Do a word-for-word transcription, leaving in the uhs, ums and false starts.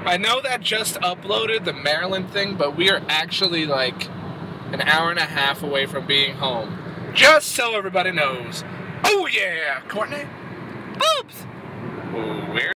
I know that just uploaded the Maryland thing, but we are actually like an hour and a half away from being home. Just so everybody knows. Oh yeah, Courtney. Oops. We're